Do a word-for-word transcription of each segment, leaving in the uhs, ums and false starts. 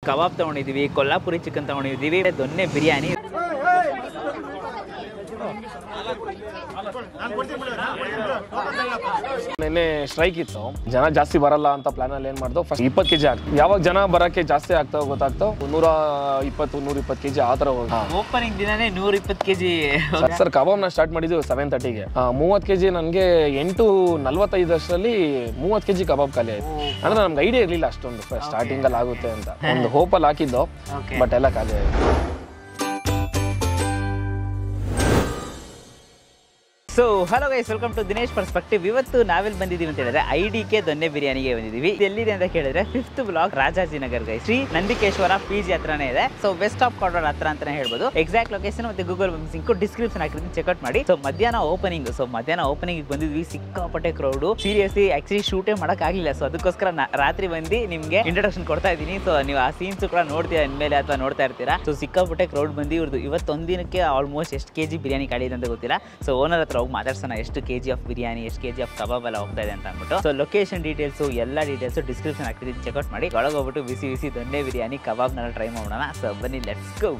ಕಬಾಬ್ ತಗೊಂಡಿದ್ದೀವಿ, ಕೊಲ್ಹಾಪುರಿ ಚಿಕನ್ ತಗೊಂಡಿದ್ದೀವಿ, ದೊನ್ನೆ ಬಿರಿಯಾನಿ. ನಿನ್ನೆ ಸ್ಟ್ರೈಕ್ ಇತ್ತು, ಜನ ಜಾಸ್ತಿ ಬರಲ್ಲ ಅಂತ ಪ್ಲಾನ್ ಅಲ್ಲಿ ಏನ್ ಮಾಡ್ದೋ ಫಸ್ಟ್ ಇಪ್ಪತ್ತು ಕೆಜಿ ಆಗ್ತದೆ. ಯಾವಾಗ ಜನ ಬರಕ್ಕೆ ಜಾಸ್ತಿ ಆಗ್ತಾವ ಗೊತ್ತಾಗ್ತಾವ ನೂರ ಇಪ್ಪತ್ತು ನೂರ ಇಪ್ಪತ್ತು ಕೆಜಿ ಆತರ ಓಪನಿಂಗ್ ದಿನಾನೇ ನೂರ ಇಪ್ಪತ್ತು ಕೆಜಿ. ಸರ್ ಕಬಾಬ್ ನ ಸ್ಟಾರ್ಟ್ ಮಾಡಿದ್ವಿ ಸೆವೆನ್ ತರ್ಟಿಗೆ. ಮೂವತ್ತು ಕೆಜಿ ನನ್ಗೆ ಎಂಟು ನಲ್ವತ್ತೈದು ವರ್ಷದಲ್ಲಿ ಮೂವತ್ತು ಕೆಜಿ ಕಬಾಬ್ ಖಾಲಿ ಆಯ್ತು. ಅಂದ್ರೆ ನಮ್ಗೆ ಐಡಿಯಾ ಇರ್ಲಿಲ್ಲ ಅಷ್ಟೊಂದು ಸ್ಟಾರ್ಟಿಂಗ್ ಅಲ್ಲಿ ಆಗುತ್ತೆ ಅಂತ. ಒಂದು ಹೋಪ್ ಅಲ್ಲಿ ಹಾಕಿದ್ದು, ಬಟ್ ಎಲ್ಲ ಖಾಲಿ ಆಯ್ತು. So hello guys, welcome to Dinesh perspective. ಇವತ್ತು ನಾವೆಲ್ಲಿ ಬಂದಿದ್ದೀವಿ ಅಂತ ಹೇಳಿದ್ರೆ ಐ ಡಿ ಕೆ ದೊನ್ನೆ ಬಿರಿಯಾನಿಗೆ ಬಂದಿದ್ದೀವಿ. ಎಲ್ಲಿದೆ ಅಂತ ಕೇಳಿದ್ರೆ fifth block, Rajajinagar guys. Shri Nandikeshwara P G ಹತ್ರನೇ ಇದೆ. ಸೊ ವೆಸ್ಟ್ ಆಫ್ ಕಾರ್ಡ್ ಹತ್ರ ಅಂತಾನೆ ಹೇಳ್ಬೋದು. ಎಕ್ಸಾಕ್ಟ್ ಲೊಕೇಶನ್ ಮತ್ತೆ ಗೂಗಲ್ ಲಿಂಕ್ ಡಿಸ್ಕ್ರಿಪ್ಷನ್ ಹಾಕಿರ್ತೀನಿ, ಚೆಕ್ಔಟ್ ಮಾಡಿ. ಸೊ ಮಧ್ಯಾಹ್ನ ಓಪನಿಂಗ್ ಸೊ ಮಧ್ಯಾಹ್ನ ಓಪನಿಂಗ್ ಬಂದಿದ್ವಿ. ಸಿಕ್ಕಾಪಟ್ಟೆ ಕ್ರೌಡ್, ಸೀರಿಯಸ್ಲಿ ಆಕ್ಚುಲಿ ಶೂಟೇ ಮಾಡಕ್ ಆಗ್ಲಿಲ್ಲ. ಸೊ ಅದಕ್ಕೋಸ್ಕರ ರಾತ್ರಿ ಬಂದು ನಿಮ್ಗೆ ಇಂಟ್ರೊಡಕ್ಷನ್ ಕೊಡ್ತಾ ಇದ್ದೀನಿ. ಸೊ ನೀವು ಆ ಸೀನ್ಸ್ ಕೂಡ ನೋಡ್ತೀರಾ ಇನ್ಮೇಲೆ ಅಥವಾ ನೋಡ್ತಾ ಇರ್ತೀರಾ. ಸೊ ಸಿಕ್ಕಾಪಟ್ಟೆ ಕ್ರೌಡ್ ಬಂದು ಇವ್ರದ್ದು ಇವತ್ತೊಂದಿನಕ್ಕೆ ಆಲ್ಮೋಸ್ಟ್ ಎಷ್ಟು ಕೆಜಿ ಬಿರಿಯಾನಿ ಖಾಲಿ ಇದೆ ಅಂತ ಗೊತ್ತಿಲ್ಲ. ಸೊ ಓನರ್ ಹತ್ರ ಮಾತಾಡ್ಸೋಣ ಎಷ್ಟು ಕೆಜಿ ಆಫ್ ಬಿರಿಯಾನಿ, ಎಷ್ಟು ಕೆಜಿ ಆಫ್ ಕಬಾಬ್ ಎಲ್ಲ ಹೋಗ್ತಾ ಇದೆ ಅಂತ ಅಂದ್ಬಿಟ್ಟು. ಸೊ ಲೊಕೇಶನ್ ಡೀಟೇಲ್ಸ್ ಎಲ್ಲ ಡೀಟೇಲ್ಸ್ ಡಿಸ್ಕ್ರಿಪ್ಷನ್ ಹಾಕ್ತಿದ್ದೀನಿ, ಚೆಕ್ಔಟ್ ಮಾಡಿ. ಒಳಗೆ ಹೋಗ್ಬಿಟ್ಟು ಬಿಸಿ ಬಿಸಿ ದೊನ್ನೆ ಬಿರಿಯಾನಿ ಕಬಾಬ್ನೆಲ್ಲ ಟ್ರೈ ಮಾಡೋಣ. ಸೊ ಬನ್ನಿ, ಲೆಟ್ಸ್ ಗೋ.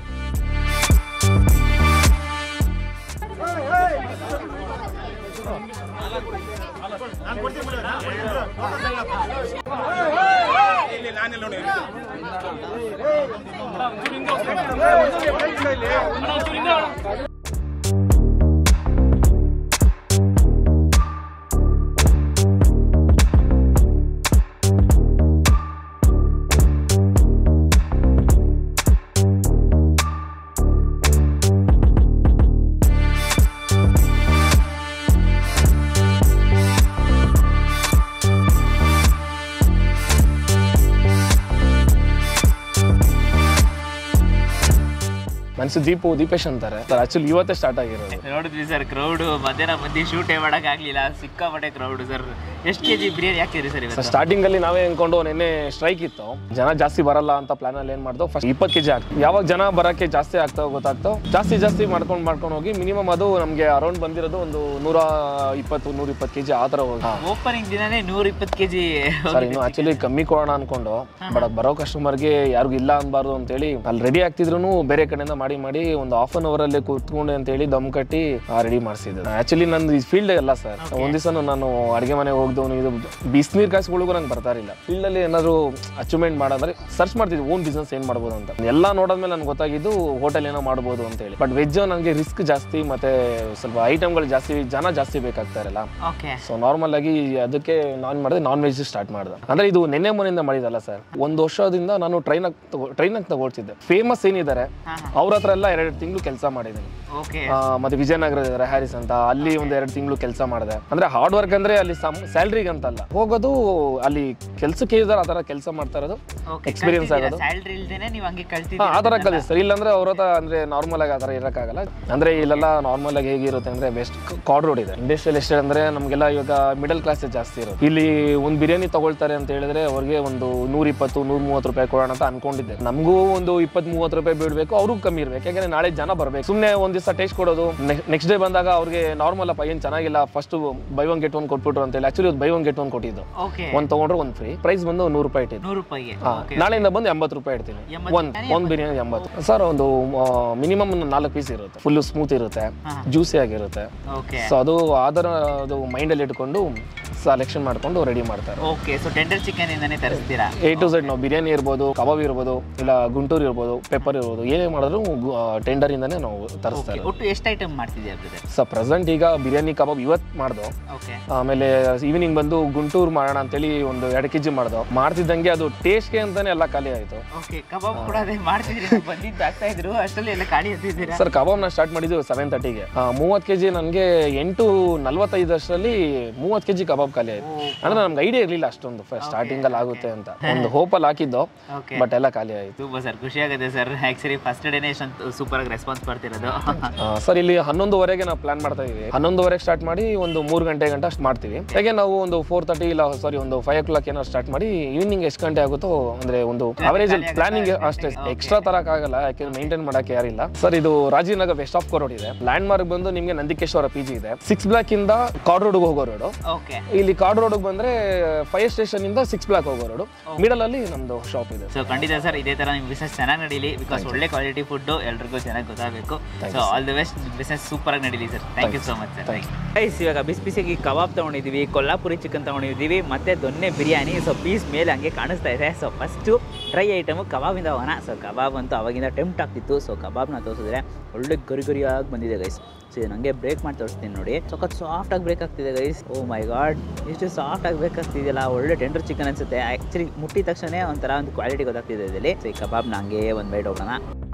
ಮನ್ಸು ದೀಪು ದೀಪೇಶ್ ಅಂತಾರೆ ಸರ್. ಆಕ್ಚುಲಿ ಇವತ್ತೇ ಸ್ಟಾರ್ಟ್ ಆಗಿರೋದು. ನೋಡಿದ್ವಿ ಸರ್ ಕ್ರೌಡ್, ಮಧ್ಯಾಹ್ನ ಬಂದು ಶೂಟೇ ಮಾಡಕ್ ಆಗ್ಲಿಲ್ಲ, ಸಿಕ್ಕಾಪಟ್ಟೆ ಕ್ರೌಡ್. ಸರ್ ಎಷ್ಟು ಕೆಜಿ ಬಿರಿಯಾನಿ ಹಾಕಿದ್ರಿ ಸರ್ ಇವತ್ತು? ಸ್ಟಾರ್ಟಿಂಗ್ ಅಲ್ಲಿ ನಾವೇ ಅನ್ಕೊಂಡು ನಿನ್ನೆ ಸ್ಟ್ರೈಕ್ ಇತ್ತು, ಜನ ಜಾಸ್ತಿ ಬರಲ್ಲ ಅಂತ ಪ್ಲಾನ್ ಅಲ್ಲಿ ಏನ್ ಮಾಡ್ದೋ ಫಸ್ಟ್ ಇಪ್ಪತ್ತು ಕೆಜಿ ಆಗ್ತದೆ. ಯಾವಾಗ ಜನ ಬರಕ್ಕೆ ಜಾಸ್ತಿ ಆಗ್ತಾವ ಗೊತ್ತಾಗ್ತಾವ ಜಾಸ್ತಿ ಜಾಸ್ತಿ ಮಾಡ್ಕೊಂಡು ಮಾಡ್ಕೊಂಡು ಹೋಗಿ ಮಿನಿಮಮ್ ಅದು ನಮ್ಗೆ ಅರೌಂಡ್ ಬಂದಿರೋದು ಒಂದು ನೂರ ಇಪ್ಪತ್ತು ನೂರ ಇಪ್ಪತ್ತು ಕೆಜಿ ಆತರ ಹೋಗಿ. ಓಪನಿಂಗ್ ದಿನಾನೇ ನೂರ ಇಪ್ಪತ್ತು ಕೆಜಿ ಸರ್. ಇನ್ನು ಆಕ್ಚುಲಿ ಕಮ್ಮಿ ಕೊಡೋಣ ಅನ್ಕೊಂಡು, ಬಟ್ ಬರೋ ಕಸ್ಟಮರ್ಗೆ ಯಾರಿಗೂ ಇಲ್ಲ ಅನ್ಬಾರ್ದು ಅಂತ ಹೇಳಿ ಅಲ್ಲಿ ರೆಡಿ ಆಗ್ತಿದ್ರು ಬೇರೆ ಕಡೆಯಿಂದ ಮಾಡಿ ಮಾಡಿ ಒಂದು ಹಾಫ್ ಅನ್ ಅವರ್ ಅಲ್ಲಿ ಕೂತ್ಕೊಂಡು ಅಂತ ಹೇಳಿ ದಮ್ ಕಟ್ಟಿ ರೆಡಿ ಮಾಡಿಸಿದ್ರು. ಆಕ್ಚುಲಿ ನಂದು ಈ ಫೀಲ್ಡ್ ಅಲ್ಲ ಸರ್. ಒಂದ್ ದಿವಸ ನಾನು ಅಡಿಗೆ ಮನೆಗೆ ಹೋಗ್ದವನು, ಇದು ಬಿಸಿನೀರ್ ಕಾಯಿಸ್ಗಳಿಗೂ ನಂಗೆ ಬರ್ತಾ ಇರಲಿಲ್ಲ. ಫೀಲ್ಡ್ ಅಲ್ಲಿ ಏನಾದ್ರು ಅಚೀವ್ಮೆಂಟ್ ಮಾಡೋದ್ರೆ ಸರ್ಚ್ ಮಾಡ್ತಿದ್ವಿ ಓನ್ ಬಿಸ್ನೆಸ್ ಏನ್ ಮಾಡ್ಬೋದು ಅಂತ. ಎಲ್ಲ ನೋಡೋದ್ಮೇಲೆ ನನ್ಗೆ ಗೊತ್ತಾಗಿದ್ದು ಹೋಟೆಲ್ ಏನೋ ಮಾಡ್ಬೋದು ಅಂತ ಹೇಳಿ. ಬಟ್ ವೆಜ್ ನನಗೆ ರಿಸ್ಕ್ ಜಾಸ್ತಿ, ಮತ್ತೆ ಸ್ವಲ್ಪ ಐಟಮ್ಗಳು ಜಾಸ್ತಿ, ಜನ ಜಾಸ್ತಿ ಬೇಕಾಗ್ತಾ ಇರಲ್ಲ. ಸೊ ನಾರ್ಮಲ್ ಆಗಿ ಅದಕ್ಕೆ ನಾನ್ ಮಾಡಿದೆ ನಾನ್ ವೆಜ್ ಸ್ಟಾರ್ಟ್ ಮಾಡಿದೆ. ಅಂದ್ರೆ ಇದು ನೆನ್ನೆ ಮೊನ್ನೆಯಿಂದ ಮಾಡಿದಲ್ಲ ಸರ್. ಒಂದು ವರ್ಷದಿಂದ ನಾನು ಟ್ರೈನ್ ಟ್ರೈನ್ ಆಗಿ ತಗೊಳ್ತಿದ್ದೆ. ಫೇಮಸ್ ಏನಿದ್ದಾರೆ ಅವ್ರ ಹತ್ರ ಎಲ್ಲ ಎರಡು ತಿಂಗಳು ಕೆಲಸ ಮಾಡಿದ್ದೀನಿ. ಮತ್ತೆ ವಿಜಯನಗರ ಇದಾರೆ ಹ್ಯಾರಿಸ್ ಅಂತ, ಅಲ್ಲಿ ಒಂದ್ ಎರಡು ತಿಂಗಳು ಕೆಲಸ ಮಾಡಿದೆ. ಅಂದ್ರೆ ಹಾರ್ಡ್ ವರ್ಕ್ ಅಂದ್ರೆ ಅಲ್ಲಿ ಸ್ಯಾಲ್ರಿಗೆ ಅಂತಲ್ಲ, ಹೋಗೋದು ಅಲ್ಲಿ ಕೆಲ್ಸಕ್ಕೆ ಇದಾರೆ ಆತರ ಕೆಲಸ ಮಾಡ್ತಾ ಇರೋದು, ಎಕ್ಸ್ಪೀರಿಯನ್ಸ್ ಆಗೋದು ಆತರ ಕಲಿಸ್ ಸರ್. ಇಲ್ಲಾಂದ್ರೆ ಅವ್ರ ಹತ್ರ ಅಂದ್ರೆ ನಾರ್ಮಲ್ ಆಗಿ ಆತರ ಇರಕ್ಕಾಗಲ್ಲ. ಅಂದ್ರೆ ಇಲ್ಲೆಲ್ಲ ನಾರ್ಮಲ್ ಆಗಿ ಹೇಗಿರುತ್ತೆ ಅಂದ್ರೆ ಬೆಸ್ಟ್ ಕಾರ್ಡ್ ರೋಡ್ ಇದೆ. ಇಂಡಸ್ಟ್ರಿಯಲ್ ಎಸ್ಟೇಟ್ ಅಂದ್ರೆ ನಮ್ಗೆಲ್ಲ ಇವಾಗ ಮಿಡಲ್ ಕ್ಲಾಸ್ ಜಾಸ್ತಿ ಇರುತ್ತೆ. ಇಲ್ಲಿ ಒಂದ್ ಬಿರಿಯಾನಿ ತಗೊಳ್ತಾರೆ ಅಂತ ಹೇಳಿದ್ರೆ ಅವ್ರಿಗೆ ಒಂದು ನೂರ ಇಪ್ಪತ್ತು ನೂರ ಮೂವತ್ತು ರೂಪಾಯಿ ಕೊಡೋಣ ಅಂತ ಅನ್ಕೊಂಡಿದ್ದೆ. ನಮಗೂ ಒಂದು ಇಪ್ಪತ್ ಮೂವತ್ತು ರೂಪಾಯಿ ಬಿಡ್ಬೇಕು, ಅವ್ರಿಗೂ ಕಮ್ಮಿ ಇರ್ಬೇಕು. ಯಾಕಂದ್ರೆ ನಾಳೆ ಜನ ಬರ್ಬೇಕು. ಸುಮ್ನೆ ಒಂದ್ ದಿವಸ ಟೇಸ್ಟ್ ಕೊಡೋದು, ನೆಕ್ಸ್ಟ್ ಡೇ ಬಂದಾಗ ಅವ್ರಿಗೆ ನಾರ್ಮಲ್ ಅಪ್ಪ ಏನ್ ಚೆನ್ನಾಗಿಲ್ಲ, first buy one get one ಕೊಟ್ಬಿಟ್ರು ಅಂತ ಹೇಳಿ. Actually buy one get one ಕೊಟ್ಟಿದ್ದು, ಒಂದ್ ತಗೊಂಡ್ರೆ ಒಂದ್ ಫ್ರೀ. ಪ್ರೈಸ್ ಬಂದು ನೂರು ರೂಪಾಯಿ ಇಟ್ಟಿದ್ದು. ನಾಳೆಯಿಂದ ಬಂದು ಎಂಬತ್ತು ರೂಪಾಯಿ ಇಡ್ತೀನಿ. ಒಂದ್ ಒಂದ್ ಬಿರಿಯಾನಿ ಎಂಬತ್ತು ಸರ್. ಒಂದು ಮಿನಿಮಮ್ ನಾಲ್ಕು ಪೀಸ್ ಇರುತ್ತೆ, ಫುಲ್ ಸ್ಮೂತ್ ಇರುತ್ತೆ, ಜ್ಯೂಸಿ ಆಗಿರುತ್ತೆ. ಸೊ ಅದು ಆದರ ಅದು ಮೈಂಡ್ ಅಲ್ಲಿ ಇಟ್ಕೊಂಡು ಸೆಲೆಕ್ಷನ್ ಮಾಡ್ಕೊಂಡು ರೆಡಿ ಮಾಡ್ತಾರೆ. ಓಕೆ, ಸೊ ಟೆಂಡರ್ ಚಿಕನ್ ಇಂದಾನೆ ತರಿಸ್ತೀರಾ? ಎ ಟು ಝೆಡ್ ನಾವು ಬಿರಿಯಾನಿ ಇರ್ಬೋದು, ಕಬಾಬ್ ಇರ್ಬೋದು, ಇಲ್ಲ ಗುಂಟೂರು ಇರ್ಬೋದು, ಪೆಪ್ಪರ್ ಇರ್ಬೋದು, ಏನೇ ಮಾಡಿದ್ರು ಟೆಂಡರ್ ಇಂದಾನೆ ನಾವು ತರಿಸ್ತಾರೆ. ಒಟ್ಟು ಎಷ್ಟು ಐಟಮ್ ಮಾಡ್ತಿದ್ದೀರಾ ಸರ್? ಪ್ರೆಸೆಂಟ್ ಈಗ ಬಿರಿಯಾನಿ ಕಬಾಬ್ ಇವತ್ತು ಮಾಡ್ದು, ಆಮೇಲೆ ಈವ್ನಿಂಗ್ ಬಂದು ಗುಂಟೂರು ಮಾಡೋಣ ಅಂತೇಳಿ ಒಂದು ಎರಡು ಕೆಜಿ ಮಾಡ್ದು. ಮಾಡ್ತಿದ್ದಂಗೆ ಅದು ಟೇಸ್ಟ್ಗೆ ಅಂತಾನೆ ಎಲ್ಲ ಖಾಲಿ ಆಯ್ತು. ಸರ್ ಕಬಾಬ್ ನ ಸ್ಟಾರ್ಟ್ ಮಾಡಿದ್ವಿ ಸೆವೆನ್ ತರ್ಟಿಗೆ. ಮೂವತ್ ಕೆಜಿ ನನ್ಗೆ ಎಂಟು ನಲ್ವತ್ತೈದು ವರ್ಷದಲ್ಲಿ ಮೂವತ್ ಕೆಜಿ ಕಬಾಬ್ ಖಾಲಿ ಆಯ್ತು. ಅಂದ್ರೆ ನಮ್ಗೆ ಐಡಿಯಾ ಇರ್ಲಿಲ್ಲ ಅಷ್ಟೊಂದು ಸ್ಟಾರ್ಟಿಂಗ್ ಅಲ್ಲಿ ಆಗುತ್ತೆ ಅಂತ. ಒಂದು ಹೋಪ್ ಅಲ್ಲಿ ಹಾಕಿದ್ದು, ಬಟ್ ಎಲ್ಲ ಖಾಲಿ ಆಯ್ತು. ಸರ್ ಖುಷಿ ಆಗುತ್ತೆ ಸರ್. ಆಕ್ಚುಲಿ ಫಸ್ಟ್ ಡೇನೇ ಸೂಪರ್ ಆಗಿ ರೆಸ್ಪಾನ್ಸ್ ಬರ್ತಿರೋದು ಸರ್. ಇಲ್ಲಿ ಹನ್ನೊಂದುವರೆಗೆ ನಾವು ಪ್ಲಾನ್ ಮಾಡ್ತಾ ಇದೀವಿ. ಹನ್ನೊಂದುವರೆಗೆ ಸ್ಟಾರ್ಟ್ ಮಾಡಿ ಒಂದು ಮೂರು ಗಂಟೆ ಗಂಟ ಮಾಡ್ತೀವಿ. ಹಾಗೆ ನಾವು ಒಂದು ಫೋರ್ ತರ್ಟಿ ಇಲ್ಲ ಸಾರಿ ಒಂದು ಫೈವ್ ಓ ಕ್ಲಾಕ್ ಏನೋ ಸ್ಟಾರ್ಟ್ ಮಾಡಿ ಈವ್ನಿಂಗ್ ಎಷ್ಟು ಗಂಟೆ ಆಗುತ್ತೋ ಅಂದ್ರೆ ಒಂದು ಅವರೇಜ್ ಪ್ಲಾನಿಂಗ್ ಅಷ್ಟೇ. ಎಕ್ಸ್ಟ್ರಾ ತರಕ್ ಆಗಲ್ಲ, ಯಾಕೆಂದ್ರೆ ಮೇಂಟೈನ್ ಮಾಡಕ್ಕೆ ಯಾರಿಲ್ಲ ಸರ್. ಇದು ರಾಜೀವ್ನಗರ್ ವೆಸ್ಟ್ ಆಫ್ ರೋಡ್ ಇದೆ. ಲ್ಯಾಂಡ್ ಮಾರ್ಕ್ ಬಂದು ನಿಮ್ಗೆ ನಂದಿಕೇಶ್ವರ ಪಿ ಜಿ ಇದೆ. ಸಿಕ್ಸ್ ಬ್ಲಾಕ್ ಇಂದ ಕಾರ್ಡ್ ರೋಡ್ ಹೋಗೋ ರೋಡ್. ಇಲ್ಲಿ ಕಾರ್ಡ್ ರೋಡ್ ಬಂದ್ರೆ ಫೈರ್ ಸ್ಟೇಷನ್ ಇಂದ ಸಿಕ್ಸ್ ಬ್ಲಾಕ್ ಹೋಗೋ ರೋಡ್ ಮಿಡಲ್ ಅಲ್ಲಿ ನಮ್ದು ಶಾಪ್ ಇದೆ. ಸೊ ಖಂಡಿತ ಸರ್ ಇದೇ ತರ ನಿಮ್ಮ ಬಿಸ್ನೆಸ್ ಚೆನ್ನಾಗಿ ನಡೀಲಿ, ಬಿಕಾಸ್ ಒಳ್ಳೆ ಕ್ವಾಲಿಟಿ ಫುಡ್ ಎಲ್ರಿಗೂ ಚೆನ್ನಾಗಿ ಗೊತ್ತಾಗಬೇಕು. So all the best, business super ಆಗಿ ನಡೀಲಿ sir. Thank you so much sir. Guys ಇವಾಗ ಬಿಸಿ ಬಿಸಿಯಾಗಿ ಕಬಾಬ್ ತಗೊಂಡಿದ್ದೀವಿ, ಕೊಲ್ಹಾಪುರಿ ಚಿಕನ್ ತಗೊಂಡಿದ್ದೀವಿ, ಮತ್ತೆ ದೊನ್ನೆ ಬಿರಿಯಾನಿ. ಸೊ ಪೀಸ್ ಮೇಲೆ ಹಂಗೆ ಕಾಣಿಸ್ತಾ ಇದೆ. ಸೊ ಫಸ್ಟು ಡ್ರೈ ಐಟಮು ಕಬಾಬಿಂದ ಹೋಗೋಣ. ಸೊ ಕಬಾಬ್ ಅಂತೂ ಅವಾಗಿಂದ ಟೆಂಪ್ಟ್ ಆಗ್ತಿತ್ತು. ಸೊ ಕಬಾಬ್ನ ತೋರಿಸಿದ್ರೆ ಒಳ್ಳೆ ಗರಿ ಗರಿಯಾಗಿ ಬಂದಿದೆ ಗೈಸ್. ಸೊ ಇದು ನನಗೆ ಬ್ರೇಕ್ ಮಾಡಿ ತೋರಿಸ್ತೀನಿ ನೋಡಿ. ಸಖತ್ ಸಾಫ್ಟಾಗಿ ಬ್ರೇಕ್ ಆಗ್ತಿದೆ ಗೈಸ್. ಓ ಮೈ ಗಾಡ್, ಇಷ್ಟು ಸಾಫ್ಟಾಗಿ ಬ್ರೇಕ್ ಆಗ್ತಿದೆಯಲ್ಲ, ಒಳ್ಳೆ ಟೆಂಡರ್ ಚಿಕನ್ ಅನ್ಸುತ್ತೆ. ಆ್ಯಕ್ಚುಲಿ ಮುಟ್ಟಿದ ತಕ್ಷಣ ಒಂಥರ ಒಂದು ಕ್ವಾಲಿಟಿ ಗೊತ್ತಾಗ್ತಿದೆ ಇದರಲ್ಲಿ. ಸೊ ಈ ಕಬಾಬ್ನ ಹಂಗೆ ಒಂದು ಬೈಟ್ ಹೋಗೋಣ.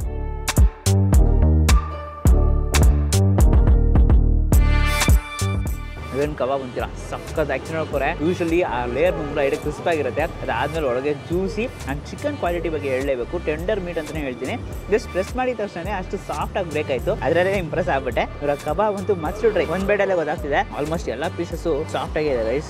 ಇವೇನು ಕಬಾಬ್ ಅಂತೀರ ಸಕ್ಕತ್ ಆ್ಯಕ್ಚುಲಿ ನೋಡ್ಕೊರೆ. ಯೂಶಲಿ ಆ ಲೇಯರ್ ಮುಂದೆ ಐಡೆ ಕ್ರಿಸ್ಪ್ ಆಗಿರುತ್ತೆ, ಅದಾದಮೇಲೆ ಒಳಗೆ ಜ್ಯೂಸಿ ಆ್ಯಂಡ್ ಚಿಕನ್ ಕ್ವಾಲಿಟಿ ಬಗ್ಗೆ ಹೇಳಲೇಬೇಕು. ಟೆಂಡರ್ ಮೀಟ್ ಅಂತಲೇ ಹೇಳ್ತೀನಿ. ಜಸ್ಟ್ ಪ್ರೆಸ್ ಮಾಡಿದ ತಕ್ಷಣ ಅಷ್ಟು ಸಾಫ್ಟಾಗಿ ಬ್ರೇಕ್ ಆಯಿತು. ಅದರಲ್ಲೇ ಇಂಪ್ರೆಸ್ ಆಗ್ಬಿಟ್ಟೆ. ಇವಾಗ ಕಬಾಬ್ ಅಂತೂ ಮಸ್ಟ್ ಡ್ರೈ, ಒಂದು ಬೇಡಲ್ಲೇ ಗೊತ್ತಾಗ್ತಿದೆ. ಆಲ್ಮೋಸ್ಟ್ ಎಲ್ಲ ಪೀಸಸ್ಸು ಸಾಫ್ಟಾಗಿದೆ ರೈಸ್.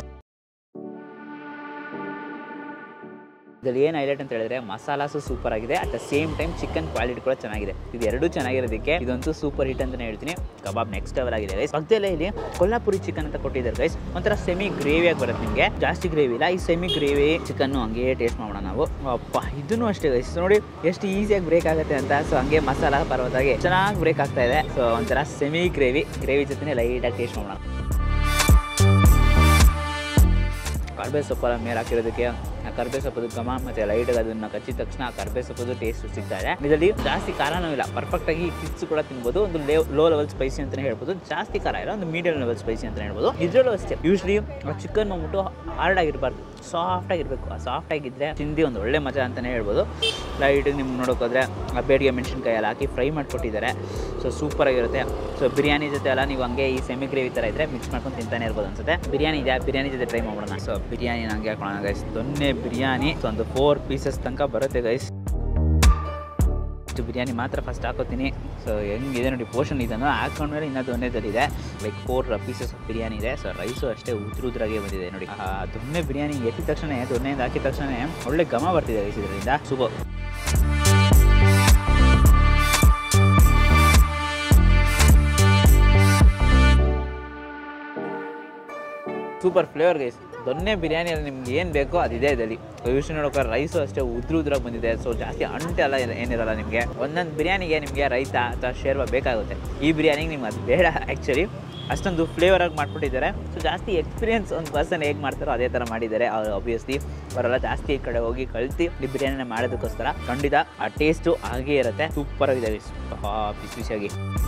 ಇದರಲ್ಲಿ ಏನು ಹೈಲೈಟ್ ಅಂತ ಹೇಳಿದ್ರೆ ಮಸಾಲಾಸು ಸೂಪರ್ ಆಗಿದೆ, at the same time chicken quality ಕೂಡ ಚೆನ್ನಾಗಿದೆ. ಇದು ಎರಡೂ ಚೆನ್ನಾಗಿರೋದಕ್ಕೆ ಇದಂತೂ ಸೂಪರ್ ಹಿಟ್ ಅಂತಲೇ ಹೇಳ್ತೀನಿ. ಕಬಾಬ್ ನೆಕ್ಸ್ಟ್ ಲೆವೆಲ್ ಆಗಿದೆ ಗೈಸ್. ಪಕ್ಕದಲ್ಲೇ ಇಲ್ಲಿ ಕೊಲ್ಹಾಪುರಿ ಚಿಕನ್ ಅಂತ ಕೊಟ್ಟಿದ್ದಾರೆ ಗೈಸ್. ಒಂಥರ ಸೆಮಿ ಗ್ರೇವಿಯಾಗಿ ಬರುತ್ತೆ ನಿಮಗೆ, ಜಾಸ್ತಿ ಗ್ರೇವಿ ಇಲ್ಲ. ಈ ಸೆಮಿ ಗ್ರೇವಿ ಚಿಕನ್ನು ಹಂಗೆ ಟೇಸ್ಟ್ ಮಾಡೋಣ ನಾವು. ಅಪ್ಪ ಇದನ್ನು ಅಷ್ಟೇ ಗೈಸ್, ನೋಡಿ ಎಷ್ಟು ಈಸಿಯಾಗಿ ಬ್ರೇಕ್ ಆಗುತ್ತೆ ಅಂತ. ಸೊ ಹಂಗೆ ಮಸಾಲ ಪರ್ವತಾಗಿ ಚೆನ್ನಾಗಿ ಬ್ರೇಕ್ ಆಗ್ತಾ ಇದೆ. ಸೊ ಒಂಥರ ಸೆಮಿ ಗ್ರೇವಿ ಗ್ರೇವಿ ಜೊತೆ ಲೈಟಾಗಿ ಟೇಸ್ಟ್ ಮಾಡೋಣ. ಕರ್ಬೇ ಸೊಪ್ಪೆಲ್ಲ ಮೇಲೆ ಹಾಕಿರೋದಕ್ಕೆ ಆ ಕರ್ಬೇ ಸೊಪ್ಪದು ಘಮ ಮತ್ತು ಲೈಟಾಗಿ ಅದನ್ನು ಕಚ್ಚಿದ ತಕ್ಷಣ ಆ ಕರ್ಬೇ ಸೊಪ್ಪದು ಟೇಸ್ಟ್ ಸಿಗ್ತಾ ಇದೆ. ಇದರಲ್ಲಿ ಜಾಸ್ತಿ ಖಾರನೂ ಇಲ್ಲ, ಪರ್ಫೆಕ್ಟಾಗಿ ಕಿಡ್ಸ್ ಕೂಡ ತಿನ್ಬೋದು. ಒಂದು ಲೇ ಲೋ ಲೆವೆಲ್ ಸ್ಪೈಸಿ ಅಂತಲೇ ಹೇಳ್ಬೋದು. ಜಾಸ್ತಿ ಖಾರ ಇಲ್ಲ, ಒಂದು ಮೀಡಿಯಂ ಲೆವೆಲ್ ಸ್ಪೈಸಿ ಅಂತಲೇ ಹೇಳ್ಬೋದು. ಇದರಲ್ಲೂ ಅಷ್ಟೇ ಯೂಶ್ವಲಿ ಆ ಚಿಕನ್ ಬಂದ್ಬಿಟ್ಟು ಹಾರ್ಡ್ ಆಗಿರಬಾರ್ದು, ಸಾಫ್ಟ್ ಆಗಿರಬೇಕು. ಆ ಸಾಫ್ಟ್ ಆಗಿದ್ದರೆ ತಿಂದು ಒಂದು ಒಳ್ಳೆ ಮಜಾ ಅಂತಲೇ ಹೇಳ್ಬೋದು. ಲೈಟಾಗಿ ನಿಮ್ಗೆ ನೋಡೋಕ್ಕೋದ್ರೆ ಆ ಬೇಡಿಗೆ ಮೆಣಸಿನ್ಕಾಯಿ ಎಲ್ಲ ಹಾಕಿ ಫ್ರೈ ಮಾಡಿಕೊಟ್ಟಿದ್ದಾರೆ. ಸೊ ಸೂಪರಾಗಿರುತ್ತೆ. ಸೊ ಬಿರಿಯಾನಿ ಜೊತೆ ಎಲ್ಲ ನೀವು ಹಂಗೆ ಈ ಸೆಮಿ ಗ್ರೇವಿ ಥರ ಇದ್ದರೆ ಮಿಕ್ಸ್ ಮಾಡ್ಕೊಂಡು ತಿಂತಾನೆ ಇರ್ಬೋದು ಅನ್ಸುತ್ತೆ. ಬಿರಿಯಾನಿ ಇದೆ, ಬಿರಿಯಾನಿ ಜೊತೆ ಟ್ರೈ ಮಾಡೋಣ. ಸೊ ಬಿರಿಯಾನಿ ನಂಗೆ ಹಾಕೋಣ ಗೈಸ್. ದೊನ್ನೆ ಬಿರಿಯಾನಿ ಒಂದು ಫೋರ್ ಪೀಸಸ್ ತನಕ ಬರುತ್ತೆ ಗೈಸ್. ಬಿರಿಯಾನಿ ಮಾತ್ರ ಫಸ್ಟ್ ಹಾಕೋತೀನಿ. ಸೊ ಹೆಂಗಿದೆ ನೋಡಿ ಪೋರ್ಷನ್, ಇದನ್ನು ಹಾಕೊಂಡ್ಮೇಲೆ ಇನ್ನೂ ದೊನ್ನೆದಲ್ಲಿದೆ like four pieces of biryani ಇದೆ. ಸೊ ರೈಸು ಅಷ್ಟೇ ಉದ್ರ ಉದ್ರಾಗೆ ಬಂದಿದೆ ನೋಡಿ. ಆ ದೊನ್ನೆ ಬಿರಿಯಾನಿ ಎತ್ತಿದ ತಕ್ಷಣ ದೊನ್ನೆಯಿಂದ ಹಾಕಿದ ತಕ್ಷಣ ಒಳ್ಳೆ ಘಮ ಬರ್ತಿದೆ ಗೈಸ್ ಇದರಿಂದ. Super super flavour guys. ದೊನ್ನೆ ಬಿರಿಯಾನಿಯಲ್ಲಿ ನಿಮ್ಗೆ ಏನು ಬೇಕೋ ಅದಿದೆ ಇದರಲ್ಲಿ. ಯೂಶ್ವಲಿ ನೋಡೋಕೆ ರೈಸು ಅಷ್ಟೇ ಉದ್ರ ಉದ್ರಾಗಿ ಬಂದಿದೆ. ಸೊ ಜಾಸ್ತಿ ಅಂಟೆಲ್ಲ ಏನಿರಲ್ಲ ನಿಮಗೆ. ಒಂದೊಂದು ಬಿರಿಯಾನಿಗೆ ನಿಮಗೆ ರೈತ ಅಥವಾ ಶೇರ್ವ ಬೇಕಾಗುತ್ತೆ. ಈ ಬಿರಿಯಾನಿಗೆ ನಿಮ್ಗೆ ಅದು ಬೇಡ ಆ್ಯಕ್ಚುಲಿ, ಅಷ್ಟೊಂದು ಫ್ಲೇವರಾಗಿ ಮಾಡಿಬಿಟ್ಟಿದ್ದಾರೆ. ಸೊ ಜಾಸ್ತಿ ಎಕ್ಸ್ಪೀರಿಯನ್ಸ್ ಒಂದು ಪರ್ಸನ್ ಹೇಗೆ ಮಾಡ್ತಾರೋ ಅದೇ ಥರ ಮಾಡಿದ್ದಾರೆ. ಅವ್ರು ಆಬ್ವಿಯಸ್ಲಿ ಅವರೆಲ್ಲ ಜಾಸ್ತಿ ಈ ಕಡೆ ಹೋಗಿ ಕಳಿಸಿ ಈ ಬಿರಿಯಾನಿನ ಮಾಡೋದಕ್ಕೋಸ್ಕರ ಖಂಡಿತ ಆ ಟೇಸ್ಟು ಹಾಗೇ ಇರುತ್ತೆ. ಸೂಪರಾಗಿದೆ ಗೈಸ್, ಬಿಸಿ ಬಿಸಿಯಾಗಿ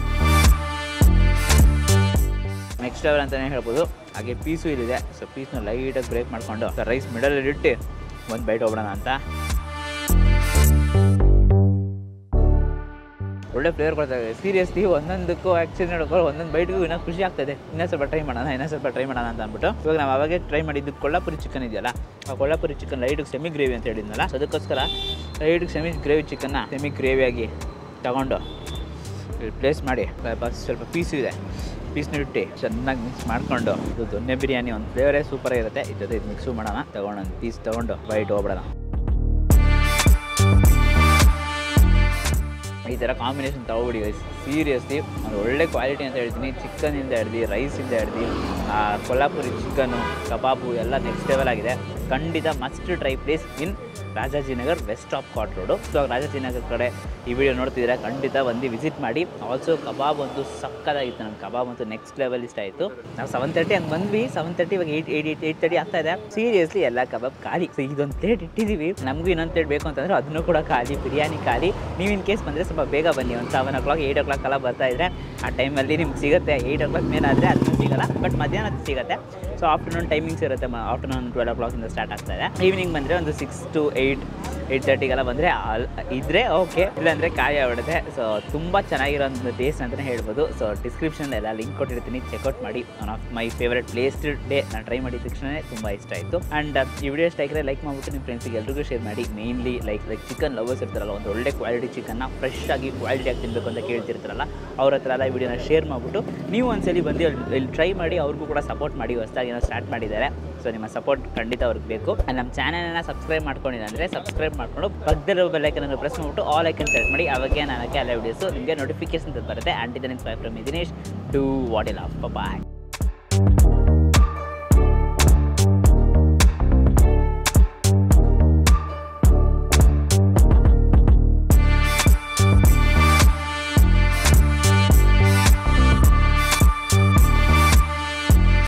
ನೆಕ್ಸ್ಟ್ ಲೆವೆಲ್ ಅಂತಲೇ ಹೇಳ್ಬೋದು. ಹಾಗೆ ಪೀಸು ಇಲ್ಲಿದೆ. ಸೊ ಪೀಸ್ನ ಲೈಟಾಗಿ ಬ್ರೇಕ್ ಮಾಡಿಕೊಂಡು ರೈಸ್ ಮಿಡಲಲ್ಲಿ ಇಟ್ಟು ಒಂದು ಬೈಟ್ ಹೋಗೋಣ ಅಂತ. ಒಳ್ಳೆ ಫ್ಲೇವರ್ ಕೊಡ್ತಾರೆ ಸೀರಿಯಸ್ಲಿ. ಒಂದೊಂದಕ್ಕೂ ಆ್ಯಕ್ಚುಲಿ ನೋಡೋಕೆ ಒಂದೊಂದು ಬೈಟ್ಗೂ ಇನ್ನೂ ಖುಷಿ ಆಗ್ತದೆ. ಇನ್ನೂ ಸ್ವಲ್ಪ ಟ್ರೈ ಮಾಡೋಣ ಇನ್ನೂ ಸ್ವಲ್ಪ ಟ್ರೈ ಮಾಡೋಣ ಅಂತ ಅಂದ್ಬಿಟ್ಟು ಇವಾಗ ನಾವು ಅವಾಗೆ ಟ್ರೈ ಮಾಡಿದ್ದು ಕೊಲ್ಹಾಪುರಿ ಚಿಕನ್ ಇದೆಯಲ್ಲ, ಆ ಕೊಲ್ಹಾಪುರಿ ಚಿಕನ್ ಲೈಟಿಗೆ ಸೆಮಿ ಗ್ರೇವಿ ಅಂತ ಹೇಳಿದ್ನಲ್ಲ. ಸೊ ಅದಕ್ಕೋಸ್ಕರ ಲೈಟಿಗೆ ಸೆಮಿ ಗ್ರೇವಿ ಚಿಕನ್ನ ಸೆಮಿ ಗ್ರೇವಿಯಾಗಿ ತಗೊಂಡು ಪ್ಲೇಸ್ ಮಾಡಿ ಸ್ವಲ್ಪ ಪೀಸು ಇದೆ, ಪೀಸ್ನ ಇಟ್ಟು ಚೆನ್ನಾಗಿ ಮಿಕ್ಸ್ ಮಾಡಿಕೊಂಡು ಇದು ದೊನ್ನೆ ಬಿರಿಯಾನಿ ಒಂದು ಫ್ಲೇವರೇ ಸೂಪರಾಗಿರುತ್ತೆ. ಇದ್ರ ಜೊತೆ ಇದು ಮಿಕ್ಸು ಮಾಡೋಣ. ತೊಗೊಂಡು ಒಂದು ಪೀಸ್ ತೊಗೊಂಡು ಬೈಟ್ ಹೋಗ್ಬಿಡೋಣ. ಈ ಥರ ಕಾಂಬಿನೇಷನ್ ತೊಗೊಬಿಡಿ ಗೈಸ್. ಸೀರಿಯಸ್ಲಿ ಒಂದು ಒಳ್ಳೆ ಕ್ವಾಲಿಟಿ ಅಂತ ಹೇಳ್ತೀನಿ. ಚಿಕನಿಂದ ಹಿಡ್ದು ರೈಸಿಂದ ಹಿಡ್ದು ಕೊಲ್ಹಾಪುರಿ ಚಿಕನ್ನು ಕಬಾಬು ಎಲ್ಲ ನೆಕ್ಸ್ಟ್ ಲೆವೆಲ್ ಆಗಿದೆ. ಖಂಡಿತ must try place in Rajajinagar west of chord road. So Rajajinagar ಕಡೆ ಈ ವಿಡಿಯೋ ನೋಡ್ತಿದ್ರೆ ಖಂಡಿತ ಬಂದು ವಿಸಿಟ್ ಮಾಡಿ. ಆಲ್ಸೋ ಕಬಾಬ್ ಅಂತೂ ಸಕ್ಕತ್ತಾಗಿತ್ತು. ನನ್ನ ಕಬಾಬ್ ಅಂತೂ ನೆಕ್ಸ್ಟ್ ಲೆವೆಲ್ ಇಷ್ಟ ಆಯಿತು. ನಾವು ಸೆವೆನ್ ತರ್ಟಿ ಹಂಗೆ ಬಂದ್ವಿ. ಸೆವೆನ್ ತರ್ಟಿ ಇವಾಗ eight eight eight eight thirty ಆಗ್ತಾ ಇದೆ. ಸೀರಿಯಸ್ಲಿ ಎಲ್ಲ ಕಬಾಬ್ ಖಾಲಿ. ಸೊ ಇದೊಂದು ಪ್ಲೇಟ್ ಇಟ್ಟಿದ್ದೀವಿ, ನಮಗೂ ಇನ್ನೊಂದು ಪ್ಲೇಟ್ ಬೇಕು ಅಂತಂದರೆ ಅದನ್ನು ಕೂಡ ಖಾಲಿ. ಬಿರಿಯಾನಿ ಖಾಲಿ. ನೀವು ಇನ್ ಕೇಸ್ ಬಂದರೆ ಸ್ವಲ್ಪ ಬೇಗ ಬನ್ನಿ. ಒಂದು seven o'clock eight o'clock ಎಲ್ಲ ಬರ್ತಾ ಇದ್ದರೆ ಆ ಟೈಮಲ್ಲಿ ನಿಮ್ಗೆ ಸಿಗುತ್ತೆ. ಏಯ್ಟ್ ಓ ಕ್ಲಾಕ್ ಮೇಲೆ ಆದರೆ ಅದನ್ನು ಸಿಗೋಲ್ಲ, ಬಟ್ ಮಧ್ಯಾಹ್ನ ಅದು ಸಿಗುತ್ತೆ. ಸೊ ಆಫ್ಟರ್ನೂನ್ ಟೈಮಿಂಗ್ಸ್ ಇರುತ್ತೆ. ಆಫ್ಟರ್ನೂನ್ ಟ್ವೆಲ್ ಓ ಕ್ಲಾಕಿಂದ ಸ್ಟಾರ್ಟ್ ಆಗ್ತಾ ಇದೆ. ಈವ್ನಿಂಗ್ ಬಂದರೆ ಒಂದು ಸಿಕ್ಸ್ ಟು ಏಯ್ಟ್ ಏಯ್ಟ್ ತರ್ಟಿಗೆಲ್ಲ ಬಂದರೆ ಇದ್ದರೆ ಓಕೆ, ಇಲ್ಲಾಂದರೆ ಖಾಲಿ ಆಗ್ಬಿಡುತ್ತೆ. ಸೊ ತುಂಬ ಚೆನ್ನಾಗಿರೋ ಒಂದು ಟೇಸ್ಟ್ ಅಂತಲೇ ಹೇಳ್ಬೋದು. ಸೊ ಡಿಸ್ಕ್ರಿಪ್ಷನ್ಲೆಲ್ಲ ಲಿಂಕ್ ಕೊಟ್ಟಿರ್ತೀನಿ, ಚೆಕ್ಔಟ್ ಮಾಡಿ. One of my favourite place day ನಾನು ಟ್ರೈ ಮಾಡಿದ ತಕ್ಷಣ ತುಂಬ ಇಷ್ಟ ಆಯಿತು. ಆ್ಯಂಡ್ ಈ ವಿಡಿಯೋ ಇಷ್ಟ ಆಗಿದ್ರೆ ಲೈಕ್ ಮಾಡಿಬಿಟ್ಟು ನಿಮ್ಮ ಫ್ರೆಂಡ್ಸಿಗೆ ಎಲ್ರಿಗೂ ಶೇರ್ ಮಾಡಿ. Mainly like like chicken lovers ಇರ್ತಾರಲ್ಲ, ಒಂದು ಒಳ್ಳೆ ಕ್ವಾಲಿಟಿ ಚಿಕನ್ನ ಫ್ರೆಶ್ ಆಗಿ ಕ್ವಾಲಿಟಿಯಾಗಿ ತಿನ್ನಬೇಕು ಅಂತ ಕೇಳ್ತಿರ್ತಾರಲ್ಲ, ಅವ್ರ ಹತ್ರ ಎಲ್ಲ ಈ ವಿಡಿಯೋನ ಶೇರ್ ಮಾಡಿಬಿಟ್ಟು ನೀವು ಒಂದ್ಸಲಿ ಬಂದು ಇಲ್ಲಿ ಟ್ರೈ ಮಾಡಿ. ಅವ್ರಿಗೂ ಕೂಡ ಸಪೋರ್ಟ್ ಮಾಡಿ. ಹೊಸದಾಗಿ ಏನೋ ಸ್ಟಾರ್ಟ್ ಮಾಡಿದ್ದಾರೆ. ಸೊ ನಿಮ್ಮ ಸಪೋರ್ಟ್ ಖಂಡಿತ ಅವ್ರಿಗೆ ಬೇಕು. ನಮ್ಮ ಚಾನಲನ್ನು ಸಬ್ಸ್ಕ್ರೈಬ್ ಮಾಡ್ಕೊಂಡಿಲ್ಲ ಅಂದರೆ ಸಬ್ಸ್ಕ್ರೈಬ್ ಮಾಡಿಕೊಂಡು ಪಕ್ಕದಲ್ಲಿರೋ ಬೆಲ್ ಐಕನ್ ಪ್ರೆಸ್ ಮಾಡಿಬಿಟ್ಟು ಆಲ್ ಐಕನ್ ಸೆಲೆಕ್ಟ್ ಮಾಡಿ. ಅವಾಗೆ ನನಗೆ ಎಲ್ಲ ವಿಡಿಯೋಸು ನಿಮಗೆ ನೋಟಿಫಿಕೇಶನ್ ಬರುತ್ತೆ. ಆ್ಯಂಡ್ ಇದನ್ನು ಫ್ರಮ್ ದಿನೇಶ್ ಟು ವಾಟ್ ಇಲ್ಲ. ಬಾಯ್.